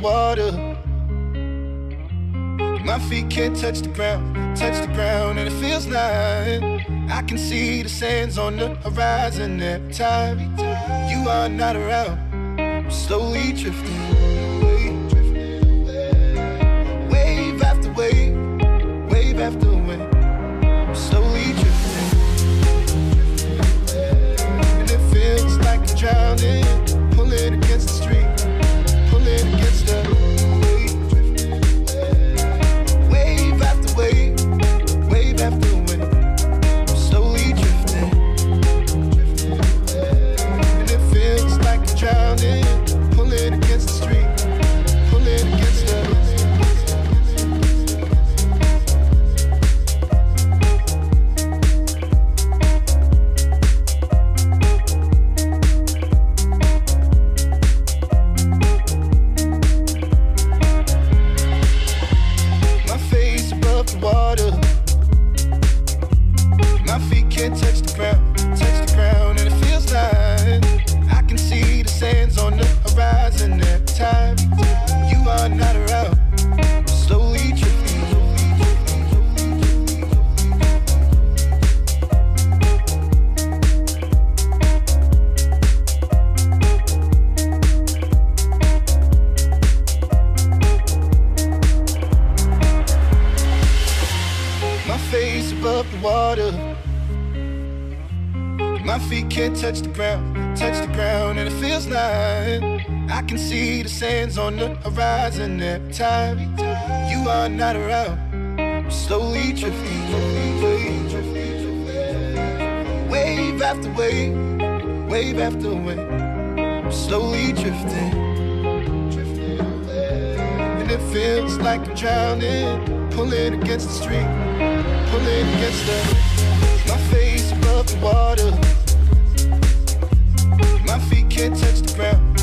water. My feet can't touch the ground, and it feels like I can see the sands on the horizon every time you are not around. I'm slowly drifting away, wave after wave, wave after wave. I'm slowly drifting, and it feels like I'm drowning, pulling against the street, pulling against the wave after wave, wave after wave. I'm slowly drifting, and it feels like I'm drowning, pulling against the street, pulling against the water. My feet can't touch the ground, and it feels like I can see the sands on the horizon every time you are not around. I'm slowly drifting, my face above the water. My feet can't touch the ground, and it feels like I can see the sands on the horizon every time you are not around. I'm slowly drifting, wave after wave, wave after wave. I'm slowly drifting, and it feels like I'm drowning, pulling against the street, pulling against the, my face above the water. My feet can't touch the ground,